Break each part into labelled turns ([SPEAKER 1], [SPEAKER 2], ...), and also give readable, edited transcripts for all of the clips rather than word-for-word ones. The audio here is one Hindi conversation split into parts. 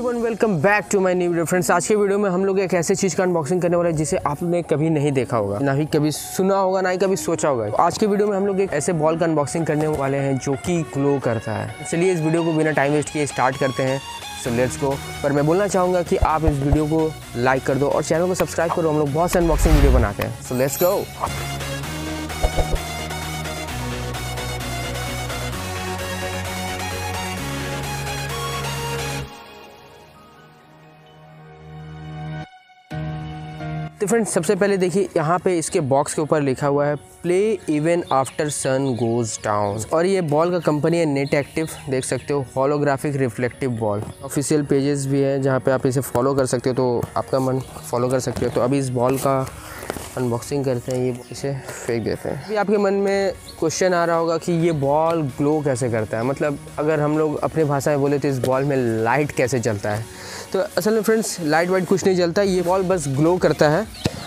[SPEAKER 1] Hello and welcome back to my new video. Friends, आज के वीडियो में हम लोग एक ऐसे चीज़ का अनबॉक्सिंग करने वाले हैं जिसे आपने कभी नहीं देखा होगा, ना ही कभी सुना होगा, ना ही कभी सोचा होगा। आज के वीडियो में हम लोग एक ऐसे बॉल का अनबॉक्सिंग करने वाले हैं जो कि ग्लो करता है। चलिए इस वीडियो को बिना टाइम वेस्ट किए स्टार्ट करते हैं। So let's go. पर मैं बोलना चाहूँगा कि आप इस वीडियो को लाइक कर दो और चैनल को सब्सक्राइब करो। हम लोग बहुत से अनबॉक्सिंग वीडियो बनाते हैं। So let's go. तो फ्रेंड्स, सबसे पहले देखिए यहाँ पे इसके बॉक्स के ऊपर लिखा हुआ है play even after sun goes down, और ये बॉल का कंपनी है नेट एक्टिव। देख सकते हो holographic reflective ball. Official pages भी है जहाँ पे आप इसे फॉलो कर सकते हो, तो आपका मन फॉलो कर सकते हो। तो अभी इस बॉल का अनबॉक्सिंग करते हैं, ये इसे फेंक देते हैं। अभी आपके मन में क्वेश्चन आ रहा होगा कि ये बॉल ग्लो कैसे करता है, मतलब अगर हम लोग अपनी भाषा में बोले तो इस बॉल में लाइट कैसे चलता है। तो असल में फ्रेंड्स, लाइट वाइट कुछ नहीं जलता, ये बॉल बस ग्लो करता है।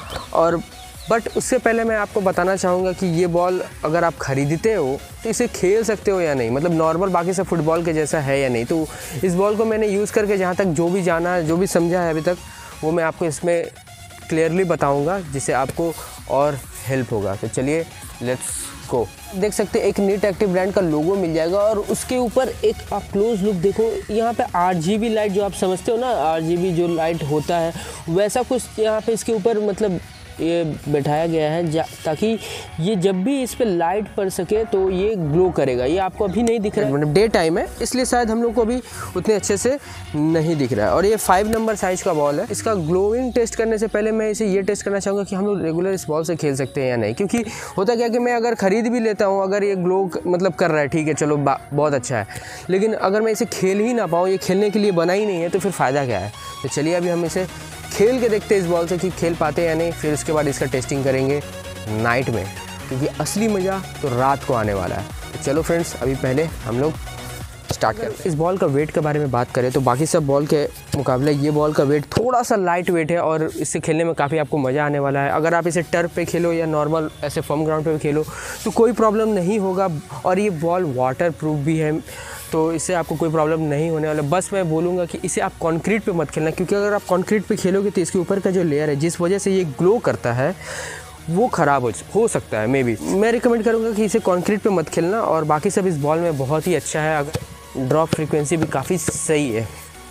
[SPEAKER 1] और बट उससे पहले मैं आपको बताना चाहूँगा कि ये बॉल अगर आप ख़रीदते हो तो इसे खेल सकते हो या नहीं, मतलब नॉर्मल बाकी सब फुटबॉल के जैसा है या नहीं। तो इस बॉल को मैंने यूज़ करके जहाँ तक जो भी जाना है, जो भी समझा है अभी तक, वो मैं आपको इसमें क्लियरली बताऊँगा, जिससे आपको और हेल्प होगा। तो चलिए लेट्स को देख सकते हैं, एक नेट एक्टिव ब्रांड का लोगो मिल जाएगा और उसके ऊपर एक आप क्लोज लुक देखो। यहाँ पे RGB लाइट, जो आप समझते हो ना, RGB जो लाइट होता है वैसा कुछ यहाँ पे इसके ऊपर मतलब ये बैठाया गया है, ताकि ये जब भी इस पे लाइट पड़ सके तो ये ग्लो करेगा। ये आपको अभी नहीं दिख रहा है, मतलब डे टाइम है, इसलिए शायद हम लोग को अभी उतने अच्छे से नहीं दिख रहा है। और ये 5 नंबर साइज का बॉल है। इसका ग्लोइंग टेस्ट करने से पहले मैं इसे ये टेस्ट करना चाहूँगा कि हम लोग रेगुलर इस बॉल से खेल सकते हैं या नहीं। क्योंकि होता क्या कि मैं अगर ख़रीद भी लेता हूँ, अगर ये ग्लो मतलब कर रहा है, ठीक है चलो बहुत अच्छा है, लेकिन अगर मैं इसे खेल ही ना पाऊँ, ये खेलने के लिए बना ही नहीं है, तो फिर फ़ायदा क्या है। तो चलिए अभी हम इसे खेल के देखते हैं इस बॉल से कि खेल पाते हैं या नहीं। फिर उसके बाद इसका टेस्टिंग करेंगे नाइट में, क्योंकि असली मज़ा तो रात को आने वाला है। तो चलो फ्रेंड्स, अभी पहले हम लोग स्टार्ट करते हैं। इस बॉल का वेट के बारे में बात करें तो बाकी सब बॉल के मुकाबले ये बॉल का वेट थोड़ा सा लाइट वेट है और इससे खेलने में काफ़ी आपको मज़ा आने वाला है। अगर आप इसे टर्फ पे खेलो या नॉर्मल ऐसे फर्म ग्राउंड पे खेलो तो कोई प्रॉब्लम नहीं होगा। और ये बॉल वाटर प्रूफ भी है, तो इससे आपको कोई प्रॉब्लम नहीं होने वाला। बस मैं बोलूँगा कि इसे आप कंक्रीट पे मत खेलना, क्योंकि अगर आप कंक्रीट पे खेलोगे तो इसके ऊपर का जो लेयर है, जिस वजह से ये ग्लो करता है, वो ख़राब हो सकता है। मे बी मैं रिकमेंड करूँगा कि इसे कंक्रीट पे मत खेलना। और बाकी सब इस बॉल में बहुत ही अच्छा है। अगर ड्रॉप फ्रीक्वेंसी भी काफ़ी सही है,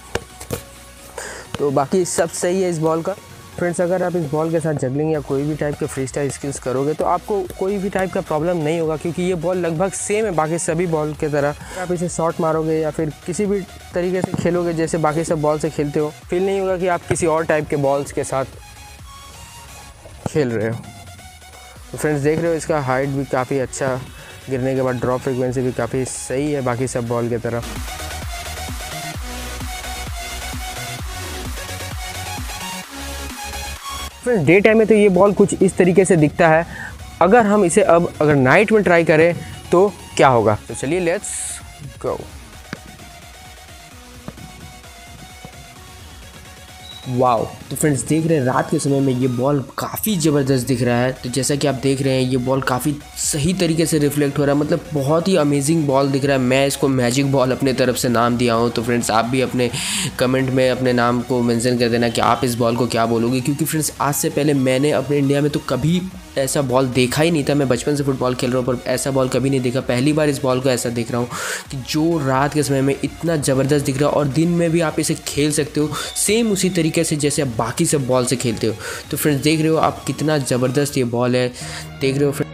[SPEAKER 1] तो बाकी सब सही है इस बॉल का। फ्रेंड्स, अगर आप इस बॉल के साथ जगलिंग या कोई भी टाइप के फ्री स्टाइल स्किल्स करोगे तो आपको कोई भी टाइप का प्रॉब्लम नहीं होगा, क्योंकि ये बॉल लगभग सेम है बाकी सभी बॉल के तरह। आप इसे शॉट मारोगे या फिर किसी भी तरीके से खेलोगे जैसे बाकी सब बॉल से खेलते हो, फील नहीं होगा कि आप किसी और टाइप के बॉल्स के साथ खेल रहे हो। तो फ्रेंड्स, देख रहे हो इसका हाइट भी काफ़ी अच्छा, गिरने के बाद ड्रॉप फ्रिक्वेंसी भी काफ़ी सही है बाकी सब बॉल की तरह। फ्रेंड्स, डे टाइम में तो ये बॉल कुछ इस तरीके से दिखता है। अगर हम इसे अब अगर नाइट में ट्राई करें तो क्या होगा, तो चलिए लेट्स गो। वाओ, तो फ्रेंड्स देख रहे हैं रात के समय में ये बॉल काफ़ी ज़बरदस्त दिख रहा है। तो जैसा कि आप देख रहे हैं ये बॉल काफ़ी सही तरीके से रिफ्लेक्ट हो रहा है, मतलब बहुत ही अमेजिंग बॉल दिख रहा है। मैं इसको मैजिक बॉल अपने तरफ से नाम दिया हूँ। तो फ्रेंड्स, आप भी अपने कमेंट में अपने नाम को मेंशन कर देना कि आप इस बॉल को क्या बोलोगे, क्योंकि फ्रेंड्स आज से पहले मैंने अपने इंडिया में तो कभी ऐसा बॉल देखा ही नहीं था। मैं बचपन से फुटबॉल खेल रहा हूँ पर ऐसा बॉल कभी नहीं देखा। पहली बार इस बॉल को ऐसा देख रहा हूँ कि जो रात के समय में इतना ज़बरदस्त दिख रहा है और दिन में भी आप इसे खेल सकते हो सेम उसी तरीके से जैसे आप बाकी सब बॉल से खेलते हो। तो फ्रेंड्स देख रहे हो आप कितना ज़बरदस्त ये बॉल है, देख रहे हो फ्रेंड्स।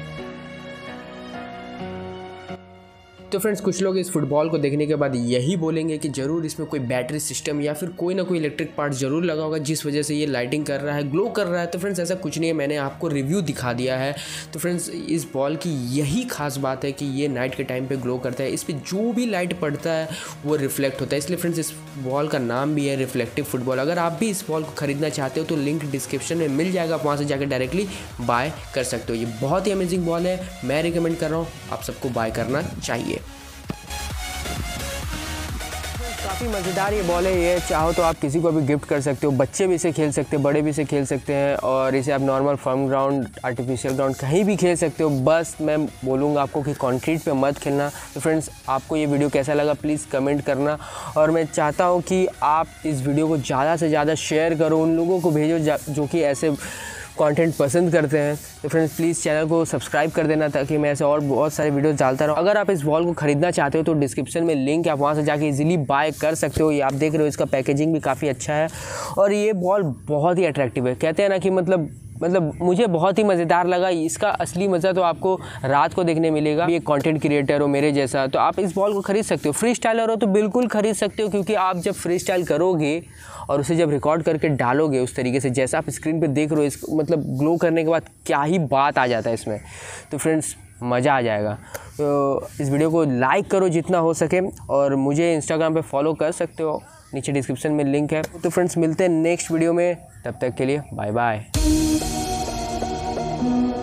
[SPEAKER 1] तो फ्रेंड्स, कुछ लोग इस फुटबॉल को देखने के बाद यही बोलेंगे कि ज़रूर इसमें कोई बैटरी सिस्टम या फिर कोई ना कोई इलेक्ट्रिक पार्ट ज़रूर लगा होगा जिस वजह से ये लाइटिंग कर रहा है, ग्लो कर रहा है। तो फ्रेंड्स, ऐसा कुछ नहीं है, मैंने आपको रिव्यू दिखा दिया है। तो फ्रेंड्स, इस बॉल की यही खास बात है कि ये नाइट के टाइम पे ग्लो करता है। इस पर जो भी लाइट पड़ता है वो रिफ्लेक्ट होता है, इसलिए फ्रेंड्स इस बॉल का नाम भी है रिफ्लेक्टिव फुटबॉल। अगर आप भी इस बॉल को ख़रीदना चाहते हो तो लिंक डिस्क्रिप्शन में मिल जाएगा, आप वहाँ से जाकर डायरेक्टली बाय कर सकते हो। ये बहुत ही अमेजिंग बॉल है, मैं रिकमेंड कर रहा हूँ, आप सबको बाय करना चाहिए। काफ़ी मज़ेदार ये बॉल है। ये चाहो तो आप किसी को भी गिफ्ट कर सकते हो, बच्चे भी इसे खेल सकते हैं, बड़े भी इसे खेल सकते हैं, और इसे आप normal firm ground, artificial ground कहीं भी खेल सकते हो। बस मैं बोलूँगा आपको कि कंक्रीट पे मत खेलना। तो फ्रेंड्स, आपको ये वीडियो कैसा लगा प्लीज़ कमेंट करना, और मैं चाहता हूँ कि आप इस वीडियो को ज़्यादा से ज़्यादा शेयर करो, उन लोगों को भेजो जो कि ऐसे कंटेंट पसंद करते हैं। तो फ्रेंड्स, प्लीज़ चैनल को सब्सक्राइब कर देना ताकि मैं ऐसे और बहुत सारे वीडियोस डालता रहूँ। अगर आप इस बॉल को ख़रीदना चाहते हो तो डिस्क्रिप्शन में लिंक है, आप वहाँ से जाके इजीली बाय कर सकते हो। ये आप देख रहे हो, इसका पैकेजिंग भी काफ़ी अच्छा है और ये बॉल बहुत ही अट्रैक्टिव है। कहते हैं ना कि मतलब मुझे बहुत ही मज़ेदार लगा। इसका असली मज़ा तो आपको रात को देखने मिलेगा। ये कंटेंट क्रिएटर हो मेरे जैसा तो आप इस बॉल को ख़रीद सकते हो। फ्री स्टाइलर हो तो बिल्कुल ख़रीद सकते हो, क्योंकि आप जब फ्री स्टाइल करोगे और उसे जब रिकॉर्ड करके डालोगे उस तरीके से जैसा आप स्क्रीन पे देख रहे हो, इस मतलब ग्लो करने के बाद क्या ही बात आ जाता है इसमें। तो फ्रेंड्स, मज़ा आ जाएगा। तो इस वीडियो को लाइक करो जितना हो सके, और मुझे इंस्टाग्राम पे फॉलो कर सकते हो, नीचे डिस्क्रिप्शन में लिंक है। तो फ्रेंड्स, मिलते हैं नेक्स्ट वीडियो में, तब तक के लिए बाय बाय।